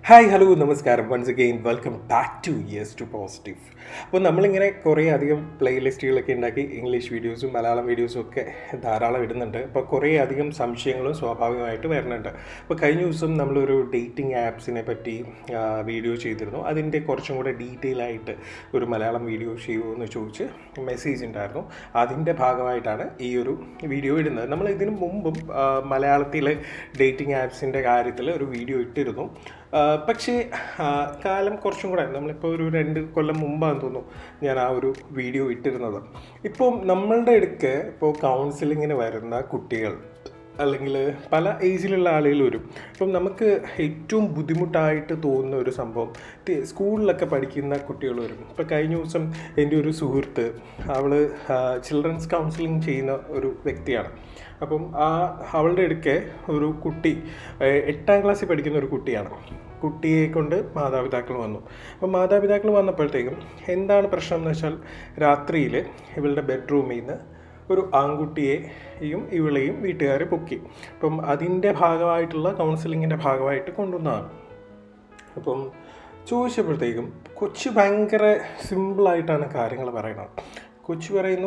Hi hello നമസ്കാരം once again welcome back to yes to positive. അപ്പോൾ നമ്മളിങ്ങനെ കുറേ അധികം പ്ലേലിസ്റ്റുകളൊക്കെ ഉണ്ടാക്കി ഇംഗ്ലീഷ് വീഡിയോസും മലയാളം വീഡിയോസും ഒക്കെ ധാരാളം ഇടുന്നുണ്ട്. അപ്പോൾ കുറേ അധികം സംശയങ്ങളും സ്വാഭാവികമായിട്ട് വരുന്നുണ്ട്. അപ്പോൾ കഴിഞ്ഞ ദിവസം നമ്മളൊരു ഡേറ്റിംഗ് ആപ്സിനെ പറ്റി വീഡിയോ ചെയ്തിരുന്നു. അതിൻ്റെ കുറച്ചും കൂടെ ഡീറ്റെയിൽ ആയിട്ട് ഒരു മലയാളം വീഡിയോ ചെയ്യുമോ എന്ന് ചോദിച്ച് മെസ്സേജ് ഉണ്ടായിരുന്നു. അതിൻ്റെ ഭാഗമായിട്ടാണ് ഈ ഒരു വീഡിയോ ഇടുന്നത്. നമ്മൾ ഇതിനു മുമ്പും മലയാളത്തിലെ ഡേറ്റിംഗ് ആപ്സിൻ്റെ കാര്യത്തിൽ ഒരു വീഡിയോ ഇട്ടിരുന്നു. പക്ഷേ കാലം കുറച്ചും കൂടെ നമ്മളിപ്പോൾ ഒരു 2 കൊല്ലം മുമ്പാന്ന് തോന്നുന്നു ഞാൻ ആ ഒരു വീഡിയോ ഇട്ടിരുന്നത്. ഇപ്പം നമ്മളുടെ അടുക്ക് ഇപ്പോൾ കൗൺസിലിങ്ങിന് വരുന്ന കുട്ടികൾ അല്ലെങ്കിൽ പല ഏജിലുള്ള ആളുകൾ വരും. അപ്പം നമുക്ക് ഏറ്റവും ബുദ്ധിമുട്ടായിട്ട് തോന്നുന്ന ഒരു സംഭവം സ്കൂളിലൊക്കെ പഠിക്കുന്ന കുട്ടികൾ വരും. ഇപ്പോൾ കഴിഞ്ഞ ദിവസം എൻ്റെ ഒരു സുഹൃത്ത് അവൾ ചിൽഡ്രൻസ് കൗൺസിലിംഗ് ചെയ്യുന്ന ഒരു വ്യക്തിയാണ്. അപ്പം അവളുടെ അടുക്കെ ഒരു കുട്ടി 8ാം ക്ലാസ്സിൽ പഠിക്കുന്ന ഒരു കുട്ടിയാണ്. കുട്ടിയെ കൊണ്ട് മാതാപിതാക്കൾ വന്നു. അപ്പം മാതാപിതാക്കൾ വന്നപ്പോഴത്തേക്കും എന്താണ് പ്രശ്നം എന്ന് വെച്ചാൽ രാത്രിയിൽ ഇവളുടെ ബെഡ്റൂമിൽ നിന്ന് ഒരു ആൺകുട്ടിയെയും ഇവളെയും വീട്ടുകാർ പൊക്കി. അപ്പം അതിൻ്റെ ഭാഗമായിട്ടുള്ള കൗൺസിലിങ്ങിൻ്റെ ഭാഗമായിട്ട് കൊണ്ടുവന്നതാണ്. അപ്പം ചോദിച്ചപ്പോഴത്തേക്കും കൊച്ചു ഭയങ്കര സിമ്പിളായിട്ടാണ് കാര്യങ്ങൾ പറയുന്നത്. കൊച്ചു പറയുന്നു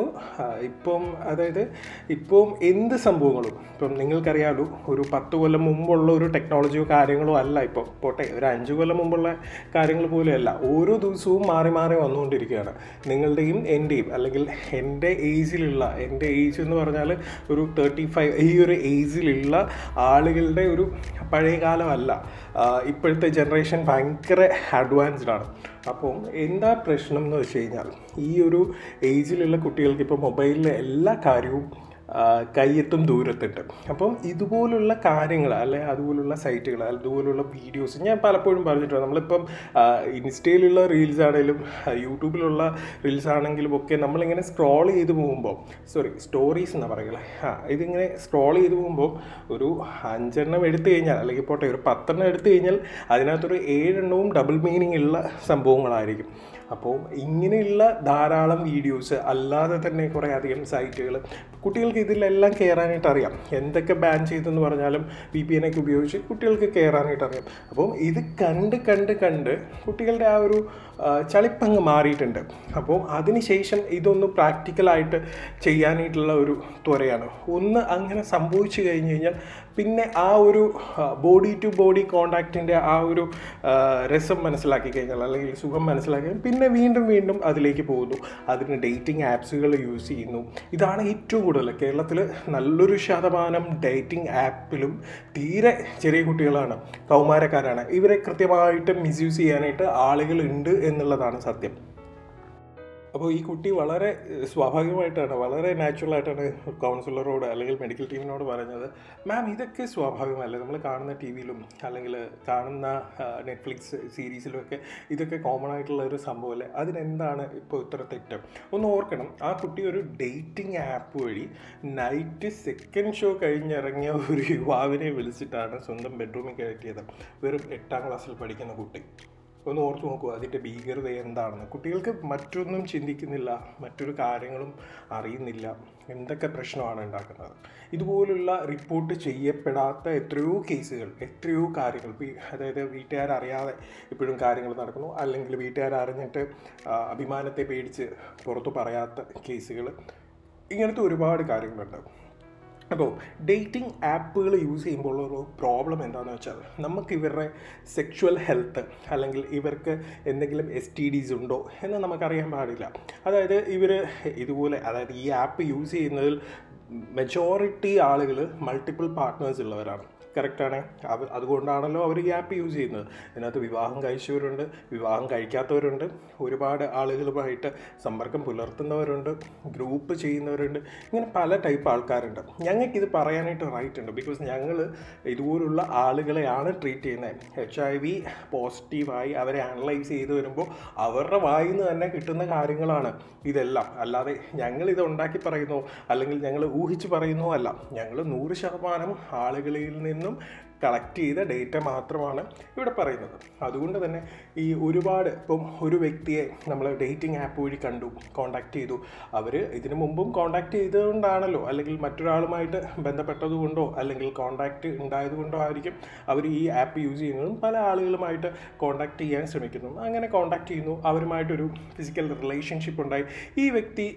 ഇപ്പം എന്ത് സംഭവങ്ങളും ഇപ്പം നിങ്ങൾക്കറിയാമല്ലോ, ഒരു 10 കൊല്ലം മുമ്പുള്ള ഒരു ടെക്നോളജിയോ കാര്യങ്ങളോ അല്ല. ഇപ്പോൾ പോട്ടെ, ഒരു 5 കൊല്ലം മുമ്പുള്ള കാര്യങ്ങൾ പോലെയല്ല. ഓരോ ദിവസവും മാറി മാറി വന്നുകൊണ്ടിരിക്കുകയാണ്. നിങ്ങളുടെയും എൻ്റെയും, അല്ലെങ്കിൽ എൻ്റെ ഏജ് എന്ന് പറഞ്ഞാൽ ഒരു 35, ഈ ഒരു ഏജിലുള്ള ആളുകളുടെ ഒരു പഴയ കാലമല്ല. ഇപ്പോഴത്തെ ജനറേഷൻ ഭയങ്കര അഡ്വാൻസ്ഡ് ആണ്. അപ്പം എന്താ പ്രശ്നം എന്ന് വെച്ച് കഴിഞ്ഞാൽ, ഈ ഒരു ഏജിലുള്ള കുട്ടികൾക്ക് ഇപ്പോൾ മൊബൈലിലെ എല്ലാ കാര്യവും കയ്യെത്തും ദൂരത്തുണ്ട്. അപ്പം ഇതുപോലുള്ള കാര്യങ്ങൾ അതുപോലുള്ള സൈറ്റുകൾ അതുപോലുള്ള വീഡിയോസ് ഞാൻ പലപ്പോഴും പറഞ്ഞിട്ടുണ്ട്. നമ്മളിപ്പം ഇൻസ്റ്റയിലുള്ള റീൽസ് ആണെങ്കിലും യൂട്യൂബിലുള്ള റീൽസ് ആണെങ്കിലും ഒക്കെ നമ്മളിങ്ങനെ സ്ക്രോൾ ചെയ്ത് പോകുമ്പോൾ സ്റ്റോറീസ് എന്നാണ് പറയുക. ഇതിങ്ങനെ സ്ക്രോൾ ചെയ്ത് പോകുമ്പോൾ ഒരു 5 എണ്ണം എടുത്തു കഴിഞ്ഞാൽ, അല്ലെങ്കിൽ പോട്ടെ ഒരു 10 എണ്ണം എടുത്തു കഴിഞ്ഞാൽ അതിനകത്തൊരു 7 എണ്ണവും ഡബിൾ മീനിങ് ഉള്ള സംഭവങ്ങളായിരിക്കും. അപ്പോൾ ഇങ്ങനെയുള്ള ധാരാളം വീഡിയോസ് അല്ലാതെ തന്നെ കുറേ അധികം സൈറ്റുകൾ കുട്ടികൾക്ക് ഇതിലെല്ലാം കയറാനായിട്ട് അറിയാം. എന്തൊക്കെ ബാൻ ചെയ്തെന്ന് പറഞ്ഞാലും VPN ഒക്കെ ഉപയോഗിച്ച് കുട്ടികൾക്ക് കയറാനായിട്ട് അറിയാം. അപ്പം ഇത് കണ്ട് കുട്ടികളുടെ ആ ഒരു ചളിപ്പങ്ങ് മാറിയിട്ടുണ്ട്. അപ്പോൾ അതിനുശേഷം ഇതൊന്ന് പ്രാക്ടിക്കലായിട്ട് ചെയ്യാനായിട്ടുള്ള ഒരു ത്വരയാണ്. ഒന്ന് അങ്ങനെ സംഭവിച്ചു കഴിഞ്ഞ് കഴിഞ്ഞാൽ പിന്നെ ആ ഒരു ബോഡി ടു ബോഡി കോണ്ടാക്റ്റിൻ്റെ ആ ഒരു രസം മനസ്സിലാക്കി കഴിഞ്ഞാൽ, അല്ലെങ്കിൽ സുഖം മനസ്സിലാക്കി പിന്നെ വീണ്ടും അതിലേക്ക് പോകുന്നു. അതിന് ഡേറ്റിംഗ് ആപ്സുകൾ യൂസ് ചെയ്യുന്നു. ഇതാണ് ഏറ്റവും കൂടുതൽ കേരളത്തിൽ നല്ലൊരു ശതമാനം ഡേറ്റിംഗ് ആപ്പിലും തീരെ ചെറിയ കുട്ടികളാണ്, കൗമാരക്കാരാണ്. ഇവരെ കൃത്യമായിട്ട് മിസ്യൂസ് ചെയ്യാനായിട്ട് ആളുകളുണ്ട് എന്നുള്ളതാണ് സത്യം. അപ്പോൾ ഈ കുട്ടി വളരെ സ്വാഭാവികമായിട്ടാണ്, വളരെ നാച്ചുറലായിട്ടാണ് കൗൺസിലറോട് അല്ലെങ്കിൽ മെഡിക്കൽ ടീമിനോട് പറഞ്ഞത്, മാം ഇതൊക്കെ സ്വാഭാവികമല്ലേ, നമ്മൾ കാണുന്ന TV-ലും അല്ലെങ്കിൽ കാണുന്ന നെറ്റ്ഫ്ലിക്സ് സീരീസിലുമൊക്കെ ഇതൊക്കെ കോമൺ ആയിട്ടുള്ള ഒരു സംഭവമല്ലേ, അതിനെന്താണ് ഇപ്പോൾ ഇത്ര തെറ്റ്? ഒന്ന് ഓർക്കണം, ആ കുട്ടി ഒരു ഡേറ്റിംഗ് ആപ്പ് വഴി നൈറ്റ് 2nd ഷോ കഴിഞ്ഞിറങ്ങിയ ഒരു യുവാവിനെ വിളിച്ചിട്ടാണ് സ്വന്തം ബെഡ്റൂമിൽ കയറ്റിയത്. വെറും 8ാം ക്ലാസ്സിൽ പഠിക്കുന്ന കുട്ടി. ഒന്ന് ഓർത്ത് നോക്കൂ അതിൻ്റെ ഭീകരത എന്താണെന്ന്. കുട്ടികൾക്ക് മറ്റൊന്നും ചിന്തിക്കുന്നില്ല, മറ്റൊരു കാര്യങ്ങളും അറിയുന്നില്ല, എന്തൊക്കെ പ്രശ്നമാണ് ഉണ്ടാക്കുന്നത്. ഇതുപോലുള്ള റിപ്പോർട്ട് ചെയ്യപ്പെടാത്ത എത്രയോ കേസുകൾ, എത്രയോ കാര്യങ്ങൾ, അതായത് വീട്ടുകാരറിയാതെ ഇപ്പോഴും കാര്യങ്ങൾ നടക്കുന്നു, അല്ലെങ്കിൽ വീട്ടുകാരറിഞ്ഞിട്ട് അഭിമാനത്തെ പേടിച്ച് പുറത്തു പറയാത്ത കേസുകൾ, ഇങ്ങനത്തെ ഒരുപാട് കാര്യങ്ങളുണ്ട്. അപ്പോൾ ഡേറ്റിംഗ് ആപ്പുകൾ യൂസ് ചെയ്യുമ്പോൾ ഒരു പ്രോബ്ലം എന്താണെന്ന് വെച്ചാൽ, നമുക്ക് ഇവരുടെ സെക്ഷുവൽ ഹെൽത്ത് അല്ലെങ്കിൽ ഇവർക്ക് എന്തെങ്കിലും STDs ഉണ്ടോ എന്ന് നമുക്കറിയാൻ പാടില്ല. അതായത് അതായത് ഈ ആപ്പ് യൂസ് ചെയ്യുന്നതിൽ മെജോറിറ്റി ആളുകൾ മൾട്ടിപ്പിൾ പാർട്ട്നേഴ്സ് ഉള്ളവരാണ്. കറക്റ്റാണ്. അതുകൊണ്ടാണല്ലോ അവർ ഈ ആപ്പ് യൂസ് ചെയ്യുന്നത്. ഇതിനകത്ത് വിവാഹം കഴിച്ചവരുണ്ട്, വിവാഹം കഴിക്കാത്തവരുണ്ട്, ഒരുപാട് ആളുകളുമായിട്ട് സമ്പർക്കം പുലർത്തുന്നവരുണ്ട്, ഗ്രൂപ്പ് ചെയ്യുന്നവരുണ്ട്, ഇങ്ങനെ പല ടൈപ്പ് ആൾക്കാരുണ്ട്. ഞങ്ങൾക്കിത് പറയാനായിട്ട് റൈറ്റ് ഉണ്ട്. ബിക്കോസ് ഞങ്ങൾ ഇതുപോലുള്ള ആളുകളെയാണ് ട്രീറ്റ് ചെയ്യുന്നത്. HIV പോസിറ്റീവായി അവരെ അനലൈസ് ചെയ്ത് വരുമ്പോൾ അവരുടെ വായിൽ നിന്ന് തന്നെ കിട്ടുന്ന കാര്യങ്ങളാണ് ഇതെല്ലാം. അല്ലാതെ ഞങ്ങളിത് ഉണ്ടാക്കി പറയുന്നോ അല്ലെങ്കിൽ ഞങ്ങൾ ഊഹിച്ച് പറയുന്നോ അല്ല. ഞങ്ങൾ 100% ആളുകളിൽ നിന്ന് നിന്നും കളക്ട് ചെയ്ത ഡേറ്റ മാത്രമാണ് ഇവിടെ പറയുന്നത്. അതുകൊണ്ട് തന്നെ ഈ ഒരുപാട് ഇപ്പം ഒരു വ്യക്തിയെ നമ്മൾ ഡേറ്റിംഗ് ആപ്പ് വഴി കണ്ടു, കോൺടാക്ട് ചെയ്തു, അവർ ഇതിനു മുമ്പും കോൺടാക്ട് ചെയ്തുകൊണ്ടാണല്ലോ, അല്ലെങ്കിൽ മറ്റൊരാളുമായിട്ട് ബന്ധപ്പെട്ടതുകൊണ്ടോ അല്ലെങ്കിൽ കോൺടാക്റ്റ് ഉണ്ടായതുകൊണ്ടോ ആയിരിക്കും അവർ ഈ ആപ്പ് യൂസ് ചെയ്യുന്നതും പല ആളുകളുമായിട്ട് കോൺടാക്ട് ചെയ്യാൻ ശ്രമിക്കുന്നു. അങ്ങനെ കോൺടാക്ട് ചെയ്യുന്നു, അവരുമായിട്ടൊരു ഫിസിക്കൽ റിലേഷൻഷിപ്പ് ഉണ്ടായി. ഈ വ്യക്തി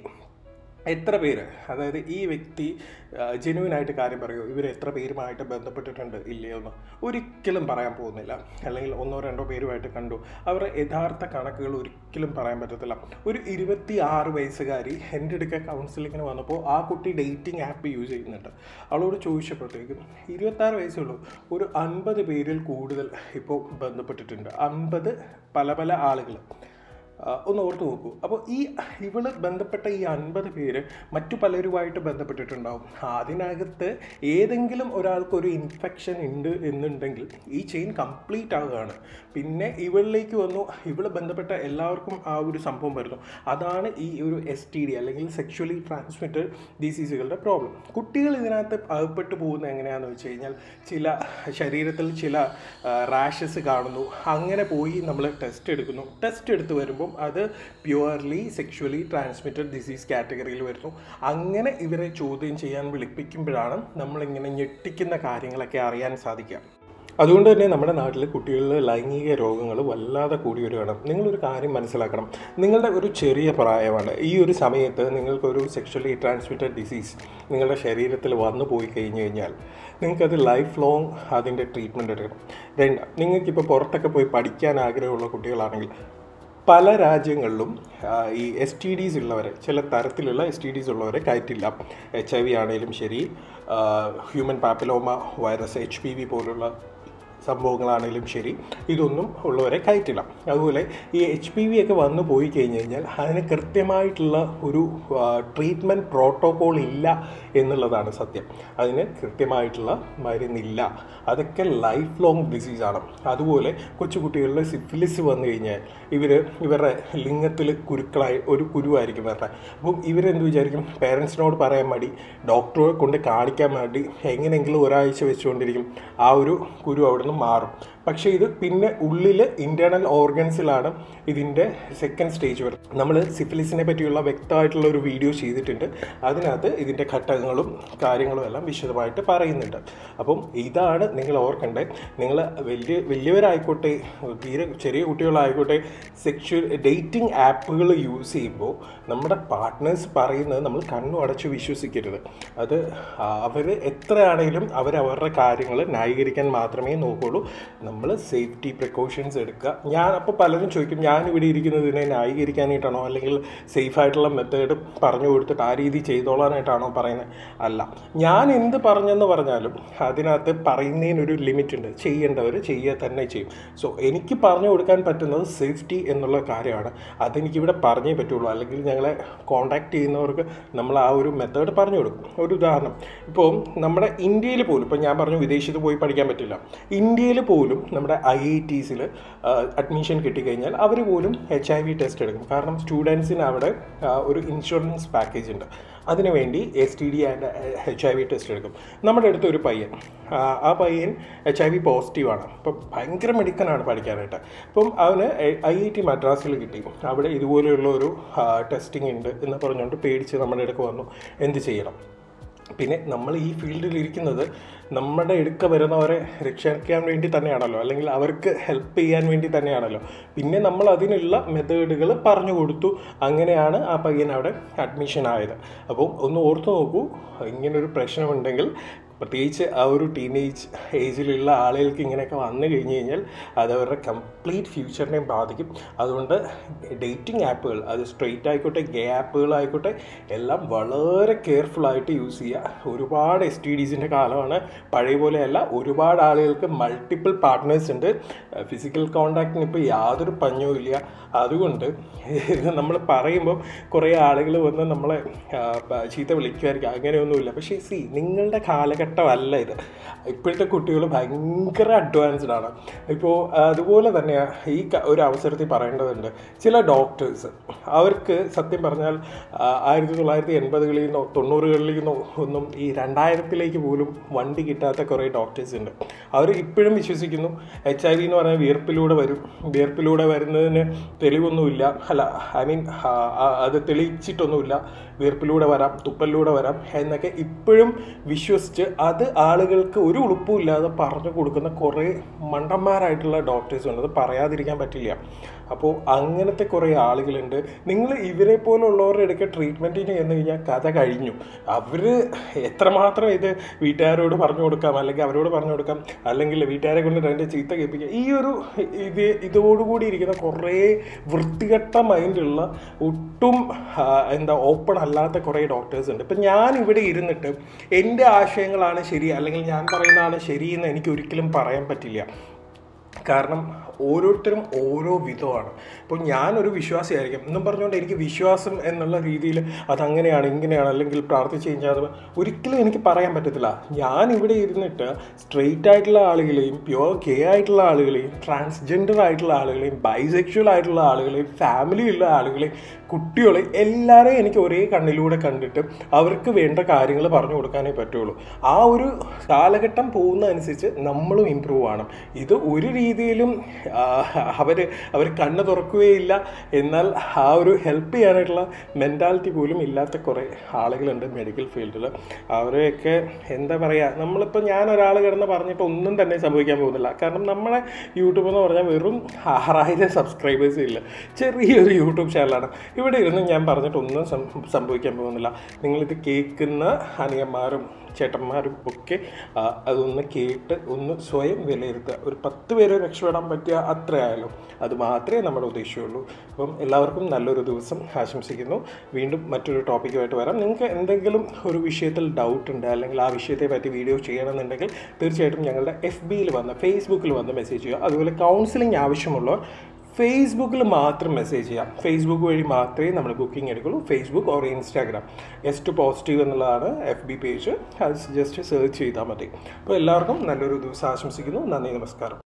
എത്ര പേര്, അതായത് ഈ വ്യക്തി ജെനുവിനായിട്ട് കാര്യം പറയുമോ, ഇവർ എത്ര പേരുമായിട്ട് ബന്ധപ്പെട്ടിട്ടുണ്ട് ഇല്ലയോ എന്ന് ഒരിക്കലും പറയാൻ പോകുന്നില്ല. അല്ലെങ്കിൽ 1-2 പേരുമായിട്ട് കണ്ടു, അവരുടെ യഥാർത്ഥ കണക്കുകൾ ഒരിക്കലും പറയാൻ പറ്റത്തില്ല. ഒരു 26 വയസ്സുകാരി എൻ്റെ അടുക്ക കൗൺസിലിങ്ങിന് വന്നപ്പോൾ ആ കുട്ടി ഡേറ്റിംഗ് ആപ്പ് യൂസ് ചെയ്യുന്നുണ്ട്. അവളോട് ചോദിച്ചപ്പോഴത്തേക്കും 26 വയസ്സുള്ളൂ, ഒരു 50 പേരിൽ കൂടുതൽ ഇപ്പോൾ ബന്ധപ്പെട്ടിട്ടുണ്ട്. 50 പല ആളുകൾ. ഒന്ന് ഓർത്ത് നോക്കൂ. അപ്പോൾ ഇവള് ബന്ധപ്പെട്ട ഈ 50 പേര് മറ്റു പലരുമായിട്ട് ബന്ധപ്പെട്ടിട്ടുണ്ടാവും. അതിനകത്ത് ഏതെങ്കിലും ഒരാൾക്കൊരു ഇൻഫെക്ഷൻ ഉണ്ട് എന്നുണ്ടെങ്കിൽ ഈ ചെയിൻ കംപ്ലീറ്റ് ആവുകയാണ്. പിന്നെ ഇവളിലേക്ക് വന്നു, ഇവള് ബന്ധപ്പെട്ട എല്ലാവർക്കും ആ ഒരു സംഭവം വരുന്നു. അതാണ് ഈ ഒരു STD അല്ലെങ്കിൽ സെക്ഷുവലി ട്രാൻസ്മിറ്റഡ് ഡിസീസുകളുടെ പ്രോബ്ലം. കുട്ടികൾ ഇതിനകത്ത് അകപ്പെട്ടു പോകുന്നത് എങ്ങനെയാണെന്ന് വെച്ച് കഴിഞ്ഞാൽ, ചില ശരീരത്തിൽ ചില റാഷസ് കാണുന്നു, അങ്ങനെ പോയി നമ്മൾ ടെസ്റ്റ് എടുക്കുന്നു. ടെസ്റ്റ് എടുത്ത് വരുമ്പോൾ അത് പ്യുവർലി സെക്ഷുവലി ട്രാൻസ്മിറ്റഡ് ഡിസീസ് കാറ്റഗറിയിൽ വരുന്നു. അങ്ങനെ ഇവരെ ചോദ്യം ചെയ്യാൻ വിളിപ്പിക്കുമ്പോഴാണ് നമ്മളിങ്ങനെ ഞെട്ടിക്കുന്ന കാര്യങ്ങളൊക്കെ അറിയാൻ സാധിക്കുക. അതുകൊണ്ട് തന്നെ നമ്മുടെ നാട്ടിൽ കുട്ടികളിൽ ലൈംഗിക രോഗങ്ങൾ വല്ലാതെ കൂടി വരികയാണ്. നിങ്ങളൊരു കാര്യം മനസ്സിലാക്കണം, നിങ്ങളുടെ ഒരു ചെറിയ പ്രായമാണ്, ഈ ഒരു സമയത്ത് നിങ്ങൾക്കൊരു സെക്ഷുവലി ട്രാൻസ്മിറ്റഡ് ഡിസീസ് നിങ്ങളുടെ ശരീരത്തിൽ വന്നു പോയി കഴിഞ്ഞാൽ നിങ്ങൾക്കത് ലൈഫ് ലോങ് അതിൻ്റെ ട്രീറ്റ്മെൻറ്റ് എടുക്കണം. നിങ്ങൾക്കിപ്പോൾ പുറത്തൊക്കെ പോയി പഠിക്കാൻ ആഗ്രഹമുള്ള കുട്ടികളാണെങ്കിൽ പല രാജ്യങ്ങളിലും ഈ STDs ഉള്ളവരെ, ചില തരത്തിലുള്ള STDs ഉള്ളവരെ കയറ്റില്ല. HIV ആണെങ്കിലും ശരി, ഹ്യൂമൻ പാപ്പിലോമ വൈറസ് HPV പോലുള്ള സംഭവങ്ങളാണെങ്കിലും ശരി, ഇതൊന്നും ഉള്ളവരെ കയറ്റില്ല. അതുപോലെ ഈ HPV ഒക്കെ വന്നു പോയി കഴിഞ്ഞാൽ അതിന് കൃത്യമായിട്ടുള്ള ഒരു ട്രീറ്റ്മെൻറ്റ് പ്രോട്ടോക്കോൾ ഇല്ല എന്നുള്ളതാണ് സത്യം. അതിന് കൃത്യമായിട്ടുള്ള മരുന്നില്ല. അതൊക്കെ ലൈഫ് ലോങ് ഡിസീസാണ്. അതുപോലെ കൊച്ചുകുട്ടികളിൽ സിഫിലിസ് വന്നു കഴിഞ്ഞാൽ ഇവരുടെ ലിംഗത്തിൽ ഒരു കുരുവായിരിക്കും വരുടെ. അപ്പം ഇവരെന്ത് വിചാരിക്കും, പേരൻസിനോട് പറയാൻ മടി, ഡോക്ടറെ കൊണ്ട് കാണിക്കാൻ വേണ്ടി എങ്ങനെയെങ്കിലും ഒരാഴ്ച വെച്ചുകൊണ്ടിരിക്കും, ആ ഒരു കുരു അവിടെ മാറും. പക്ഷേ ഇത് പിന്നെ ഉള്ളിൽ ഇൻറ്റേർണൽ ഓർഗൻസിലാണ് ഇതിൻ്റെ സെക്കൻഡ് സ്റ്റേജ് വരുന്നത്. നമ്മൾ സിഫിലിസിനെ പറ്റിയുള്ള വ്യക്തമായിട്ടുള്ള ഒരു വീഡിയോ ചെയ്തിട്ടുണ്ട്. അതിനകത്ത് ഇതിൻ്റെ ഘട്ടങ്ങളും കാര്യങ്ങളും എല്ലാം വിശദമായിട്ട് പറയുന്നുണ്ട്. അപ്പം ഇതാണ് നിങ്ങൾ ഓർക്കേണ്ടത്. നിങ്ങൾ വലിയവരായിക്കോട്ടെ, തീരെ ചെറിയ കുട്ടികളായിക്കോട്ടെ, ഡേറ്റിംഗ് ആപ്പുകൾ യൂസ് ചെയ്യുമ്പോൾ നമ്മുടെ പാർട്ട്നേഴ്സ് പറയുന്നത് നമ്മൾ കണ്ണു അടച്ച് വിശ്വസിക്കരുത്. അത് അവർ എത്രയാണെങ്കിലും അവരവരുടെ കാര്യങ്ങൾ ന്യായീകരിക്കാൻ മാത്രമേ നോക്കുള്ളൂ. നമ്മൾ സേഫ്റ്റി പ്രിക്കോഷൻസ് എടുക്കുക. അപ്പോൾ പലരും ചോദിക്കും, ഞാനിവിടെ ഇരിക്കുന്നതിനെ ന്യായീകരിക്കാനായിട്ടാണോ അല്ലെങ്കിൽ സേഫായിട്ടുള്ള മെത്തേഡ് പറഞ്ഞു കൊടുത്തിട്ട് ആ രീതി ചെയ്തോളാനായിട്ടാണോ പറയുന്നത്? അല്ല, ഞാൻ എന്ത് പറഞ്ഞെന്ന് പറഞ്ഞാലും അതിനകത്ത് പറയുന്നതിനൊരു ലിമിറ്റ് ഉണ്ട്. ചെയ്യേണ്ടവർ ചെയ്യുക തന്നെ ചെയ്യും. സോ എനിക്ക് പറഞ്ഞു കൊടുക്കാൻ പറ്റുന്നത് സേഫ്റ്റി എന്നുള്ള കാര്യമാണ്. അതെനിക്കിവിടെ പറഞ്ഞേ പറ്റുള്ളൂ. അല്ലെങ്കിൽ ഞങ്ങളെ കോൺടാക്ട് ചെയ്യുന്നവർക്ക് നമ്മൾ ആ ഒരു മെത്തേഡ് പറഞ്ഞു കൊടുക്കും. ഒരു ഉദാഹരണം, ഇപ്പോൾ നമ്മുടെ ഇന്ത്യയിൽ പോലും, ഇപ്പോൾ ഞാൻ പറഞ്ഞു വിദേശത്ത് പോയി പഠിക്കാൻ പറ്റില്ല, ഇന്ത്യയിൽ പോലും നമ്മുടെ IITs അഡ്മിഷൻ കിട്ടിക്കഴിഞ്ഞാൽ അവർ പോലും HIV ടെസ്റ്റ് എടുക്കും. കാരണം സ്റ്റുഡൻസിന് അവിടെ ഒരു ഇൻഷുറൻസ് പാക്കേജ് ഉണ്ട്. അതിനുവേണ്ടി STD ആൻഡ് HIV ടെസ്റ്റ് എടുക്കും. നമ്മുടെ അടുത്ത് ഒരു പയ്യൻ, ആ പയ്യൻ HIV പോസിറ്റീവാണ്. അപ്പം ഭയങ്കര മിടുക്കനാണ് പഠിക്കാനായിട്ട്. അപ്പം അവന് IIT മദ്രാസിൽ കിട്ടി. അവിടെ ഇതുപോലെയുള്ള ഒരു ടെസ്റ്റിംഗ് ഉണ്ട് എന്ന് പറഞ്ഞുകൊണ്ട് പേടിച്ച് നമ്മുടെ അടുക്ക് വന്നു. എന്ത് ചെയ്യണം? പിന്നെ നമ്മൾ ഈ ഫീൽഡിൽ ഇരിക്കുന്നത് നമ്മുടെ അടുക്ക വരുന്നവരെ രക്ഷിക്കാൻ വേണ്ടി തന്നെയാണല്ലോ, അല്ലെങ്കിൽ അവർക്ക് ഹെൽപ്പ് ചെയ്യാൻ വേണ്ടി തന്നെയാണല്ലോ. പിന്നെ നമ്മൾ അതിനുള്ള മെത്തേഡുകൾ പറഞ്ഞു കൊടുത്തു. അങ്ങനെയാണ് ആ പയ്യൻ അവിടെ അഡ്മിഷൻ ആയത്. അപ്പോൾ ഒന്ന് ഓർത്തു നോക്കൂ, ഇങ്ങനൊരു പ്രശ്നമുണ്ടെങ്കിൽ പ്രത്യേകിച്ച് ആ ഒരു ടീനേജ് ഏജിലുള്ള ആളുകൾക്ക് ഇങ്ങനെയൊക്കെ വന്നു കഴിഞ്ഞ് കഴിഞ്ഞാൽ അത് അവരുടെ കംപ്ലീറ്റ് ഫ്യൂച്ചറിനെയും ബാധിക്കും. അതുകൊണ്ട് ഡേറ്റിംഗ് ആപ്പുകൾ, അത് സ്ട്രെയിറ്റ് ആയിക്കോട്ടെ ഗേ ആപ്പുകളായിക്കോട്ടെ, എല്ലാം വളരെ കെയർഫുള്ളായിട്ട് യൂസ് ചെയ്യുക. ഒരുപാട് STDസിൻ്റെ കാലമാണ്, പഴയ പോലെയല്ല. ഒരുപാട് ആളുകൾക്ക് മൾട്ടിപ്പിൾ പാർട്ട്നേഴ്സ് ഉണ്ട്. ഫിസിക്കൽ കോണ്ടാക്റ്റിന് ഇപ്പോൾ യാതൊരു പഞ്ഞവും ഇല്ല. അതുകൊണ്ട് നമ്മൾ പറയുമ്പോൾ കുറേ ആളുകൾ വന്ന് നമ്മളെ ചീത്ത വിളിക്കുമായിരിക്കും. അങ്ങനെയൊന്നുമില്ല. പക്ഷേ നിങ്ങളുടെ കാലഘട്ടം കാലഘട്ടമല്ല ഇത്. ഇപ്പോഴത്തെ കുട്ടികൾ ഭയങ്കര അഡ്വാൻസ്ഡ് ആണ്. ഇപ്പോൾ അതുപോലെ തന്നെ ഈ ഒരു അവസരത്തിൽ പറയേണ്ടതുണ്ട്, ചില ഡോക്ടേഴ്സ് അവർക്ക് സത്യം പറഞ്ഞാൽ 1980-കളിൽ നിന്നോ 90-കളിൽ നിന്നോ ഒന്നും ഈ 2000-ലേക്ക് പോലും വണ്ടി കിട്ടാത്ത കുറേ ഡോക്ടേഴ്സ് ഉണ്ട്. അവർ ഇപ്പോഴും വിശ്വസിക്കുന്നു HIV എന്ന് പറഞ്ഞാൽ വിയർപ്പിലൂടെ വരുന്നതിന് തെളിവൊന്നുമില്ല, അല്ല ഐ മീൻ അത് തെളിയിച്ചിട്ടൊന്നുമില്ല, വിയർപ്പിലൂടെ വരാം, തുപ്പലിലൂടെ വരാം എന്നൊക്കെ ഇപ്പോഴും വിശ്വസിച്ച് അത് ആളുകൾക്ക് ഒരു ഉളുപ്പുമില്ലാതെ പറഞ്ഞു കൊടുക്കുന്ന കുറേ മണ്ടന്മാരായിട്ടുള്ള ഡോക്ടേഴ്സ് ഉണ്ട്. അത് പറയാതിരിക്കാൻ പറ്റില്ല. അപ്പോൾ അങ്ങനത്തെ കുറേ ആളുകളുണ്ട്. നിങ്ങൾ ഇവരെ പോലുള്ളവരുടെ ഇടയ്ക്ക് ട്രീറ്റ്മെൻറ്റിന് ചെന്ന് കഴിഞ്ഞാൽ കഥ കഴിഞ്ഞു. അവർ എത്രമാത്രം ഇത് വീട്ടുകാരോട് പറഞ്ഞു കൊടുക്കാം, അല്ലെങ്കിൽ അവരോട് പറഞ്ഞു കൊടുക്കാം, അല്ലെങ്കിൽ വീട്ടുകാരെ കൊണ്ട് അതിൻ്റെ ചീത്ത കേൾപ്പിക്കാം. ഈ ഒരു ഇതോടുകൂടി ഇരിക്കുന്ന കുറേ വൃത്തികെട്ട മൈൻഡുള്ള ഒട്ടും ഓപ്പൺ അല്ലാത്ത കുറേ ഡോക്ടേഴ്സ് ഉണ്ട്. ഇപ്പം ഞാൻ ഇവിടെ ഇരുന്നിട്ട് എൻ്റെ ആശയങ്ങളാണ് ശരി, അല്ലെങ്കിൽ ഞാൻ പറയുന്നതാണ് ശരിയെന്ന് എനിക്ക് ഒരിക്കലും പറയാൻ പറ്റില്ല. കാരണം ഓരോരുത്തരും ഓരോ വിധമാണ്. ഇപ്പോൾ ഞാനൊരു വിശ്വാസിയായിരിക്കും എന്നും പറഞ്ഞുകൊണ്ട് എനിക്ക് വിശ്വാസം എന്നുള്ള രീതിയിൽ അതങ്ങനെയാണ് ഇങ്ങനെയാണ് അല്ലെങ്കിൽ പ്രാർത്ഥിച്ച് കഴിഞ്ഞാൽ അത് ഒരിക്കലും എനിക്ക് പറയാൻ പറ്റത്തില്ല. ഞാൻ ഇവിടെ ഇരുന്നിട്ട് സ്ട്രെയിറ്റ് ആയിട്ടുള്ള ആളുകളെയും പ്യുവർ ഗേ ആയിട്ടുള്ള ആളുകളെയും ട്രാൻസ്ജെൻഡർ ആയിട്ടുള്ള ആളുകളെയും ബൈസെക്ഷൽ ആയിട്ടുള്ള ആളുകളെയും ഫാമിലിയുള്ള ആളുകളെയും കുട്ടികളെ എല്ലാവരെയും എനിക്ക് ഒരേ കണ്ണിലൂടെ കണ്ടിട്ട് അവർക്ക് വേണ്ട കാര്യങ്ങൾ പറഞ്ഞു കൊടുക്കാനേ പറ്റുള്ളൂ. ആ ഒരു കാലഘട്ടം പോകുന്നതനുസരിച്ച് നമ്മളും ഇമ്പ്രൂവ് ആണ്. ഇത് ഒരു രീതിയിലും അവർ കണ്ണ് തുറക്കുകയില്ല, എന്നാൽ ആ ഒരു ഹെൽപ്പ് ചെയ്യാനായിട്ടുള്ള മെൻറ്റാലിറ്റി പോലും ഇല്ലാത്ത കുറേ ആളുകളുണ്ട് മെഡിക്കൽ ഫീൽഡിൽ. അവരെയൊക്കെ എന്താ പറയുക, നമ്മളിപ്പോൾ ഞാൻ ഒരാൾ കിടന്ന് പറഞ്ഞിട്ട് ഒന്നും തന്നെ സംഭവിക്കാൻ പോകുന്നില്ല. കാരണം നമ്മളെ യൂട്യൂബ് എന്ന് പറഞ്ഞാൽ വെറും 6000 സബ്സ്ക്രൈബേഴ്സ് ഇല്ല, ചെറിയൊരു യൂട്യൂബ് ചാനലാണ്. ഇവിടെ ഇരുന്ന് ഞാൻ പറഞ്ഞിട്ടൊന്നും സംഭവിക്കാൻ പോകുന്നില്ല. നിങ്ങളിത് കേൾക്കുന്ന അനിയന്മാരും ചേട്ടന്മാരും ഒക്കെ അതൊന്ന് കേട്ട് ഒന്ന് സ്വയം വിലയിരുത്തുക. ഒരു 10 പേരെ രക്ഷപ്പെടാൻ പറ്റിയ അത്രയായാലും അത് മാത്രമേ നമ്മുടെ ഉദ്ദേശമുള്ളൂ. അപ്പം എല്ലാവർക്കും നല്ലൊരു ദിവസം ആശംസിക്കുന്നു. വീണ്ടും മറ്റൊരു ടോപ്പിക്കുമായിട്ട് വരാം. നിങ്ങൾക്ക് എന്തെങ്കിലും ഒരു വിഷയത്തിൽ ഡൗട്ട് ഉണ്ട്, അല്ലെങ്കിൽ ആ വിഷയത്തെ പറ്റി വീഡിയോ ചെയ്യണമെന്നുണ്ടെങ്കിൽ തീർച്ചയായിട്ടും ഞങ്ങളുടെ FBയിൽ വന്ന് ഫേസ്ബുക്കിൽ വന്ന് മെസ്സേജ് ചെയ്യുക. അതുപോലെ കൗൺസിലിംഗ് ആവശ്യമുള്ളവർ ഫേസ്ബുക്കിൽ മാത്രം മെസ്സേജ് ചെയ്യാം. ഫേസ്ബുക്ക് വഴി മാത്രമേ നമ്മൾ ബുക്കിംഗ് എടുക്കുള്ളൂ. ഫേസ്ബുക്ക് ഓർ ഇൻസ്റ്റാഗ്രാം S2positive എന്നുള്ളതാണ് FB പേജ്. അത് ജസ്റ്റ് സെർച്ച് ചെയ്താൽ മതി. അപ്പോൾ എല്ലാവർക്കും നല്ലൊരു ദിവസം ആശംസിക്കുന്നു. നന്ദി, നമസ്കാരം.